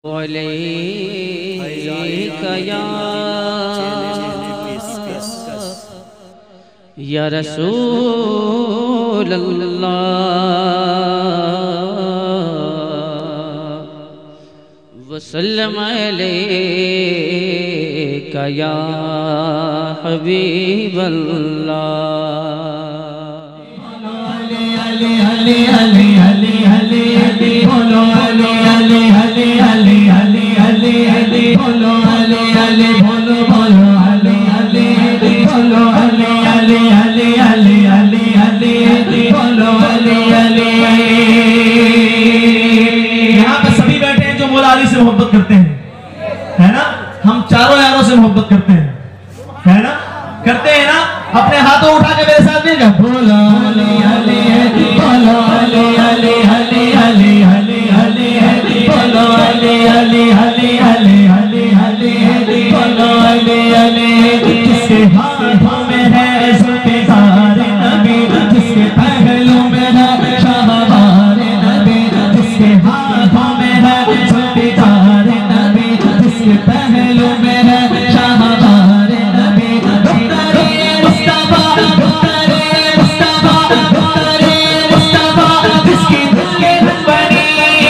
या रसूल अल्लाह वसल्लम अलैका या हबीब यहाँ पे सभी बैठे हैं जो मौला अली से मोहब्बत करते हैं, है ना। हम चारों यारों से मोहब्बत करते हैं, है ना, करते हैं ना। अपने हाथों उठा के मेरे साथ में बोलो अली अली बोलो अली अली अली अली अली अली बोलो अली अली अली अली अली अली बोलो अली अली। जिसके हाथों में है ज़ुल्फ़िकार नबी, जिसके पहलू में है शाहबार नबी, जिसके हाथों में है ज़ुल्फ़िकार नबी, जिसके पहलू में है शाहबार नबी। जिसकी दुल्हन बनी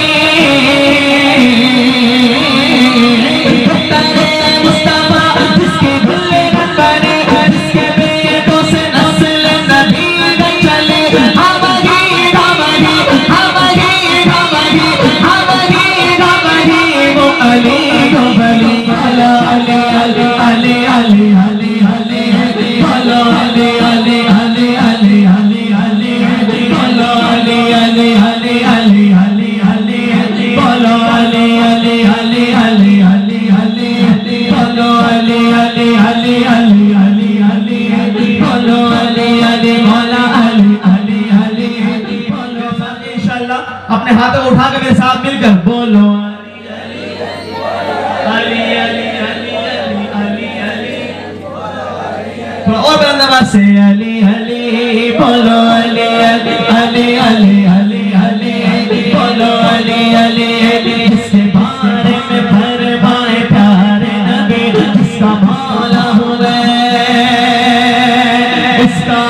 मुस्तफा, जिसकी दुल्हन बनी, जिसके बेटों से नस्ल नबी चले। हमगी हमगी हमगी हमगी हमगी हमगी वो अली वो बली अला अली अली अली अली अली अली बोलो अली अली अली अली अली अली बोलो अली अली अली अली अली अली बोलो अली अली अली अली अली अली बोलो अली अली अली अली अली अली बोलो अली अली मौला अली अली अली बोलो। इंशाअल्लाह अपने हाथों उठा के मेरे साथ मिलकर बोलो अली अली अली अली अली अली। थोड़ा और बुलंद आवाज से अली अली बोलो अली अली अली अली अली अली बोलो अली अली। जिसके बारे में फरमाए प्यारे नबी, जिसका मौला हूँ मैं इसका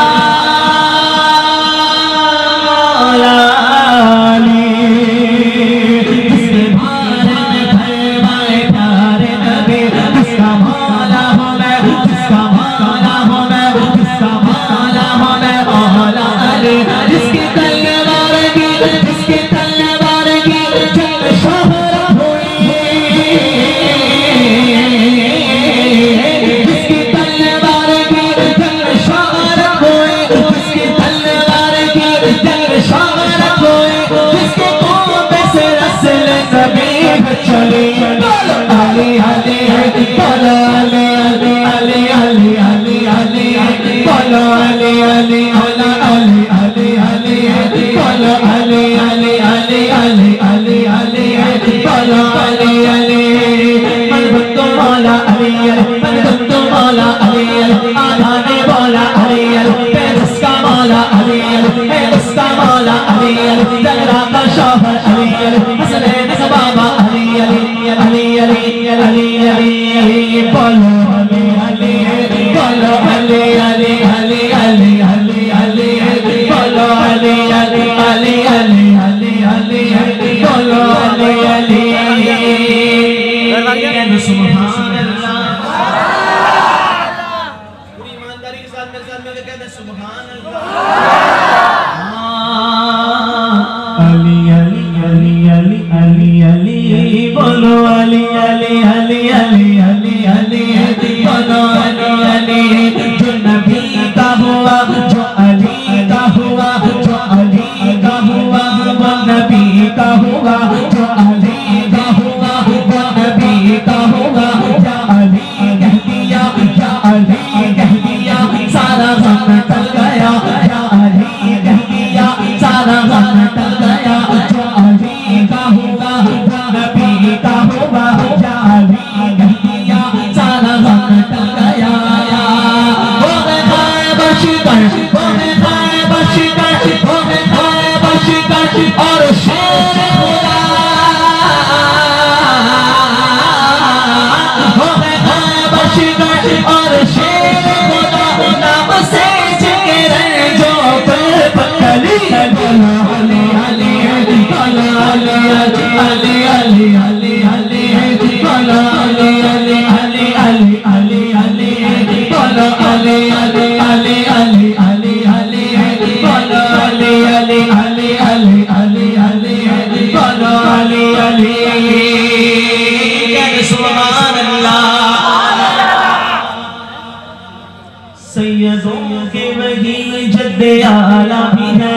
मौला अली। जिसके बारे में फरमाए प्यारे नबी, जिसका मौला हूँ मैं, जिसका मौला हूँ मैं, जिसका मौला हूँ मैं मौला अली। जिसकी तलवार की, जिसकी तलवार की जंग शोहरत हुई, जिसकी तलवार की जंग शोहरत हुई, जिसकी तलवार की जंग शोहरत हुई, जिसके मुंह से रसूल नबी चली। अली अली बोलो अली अली अली अली अली अली बोलो अली अली अली अली अली अली बोलो अली अली अली अली अली अली बोलो अली अली। मन भक्तो मौला अली मन भक्तो मौला अली आधा ने बोला अली उसका मौला अली उसका मौला अली जगरा का शौहर अली हसनैन का बाबा अली अली अली अली अली अली बोलो अली अली बोलो अली अली अली अली अली अली बोलो अली अली अली अली अली अली बोलो अली अली। सुभान अल्लाह, पूरी ईमानदारी के साथ मेरे साथ मिलकर कहते सुभान अल्लाह। अली अली अली अली अली अली बोलो अली अली अली अली अली अली बोलो अली अली। जो नबी का हुआ, जो अली का हुआ, जो अली का हुआ वो नबी का हुआ, जो अली का हुआ वो नबी का हुआ। या अली कह दिया, या अली कह दिया सारा गम टल गया, या अली कह दिया सारा गम टल गया। जो अली का हुआ वो नबी का हुआ, सैयदों के वही जद्दे आला भी है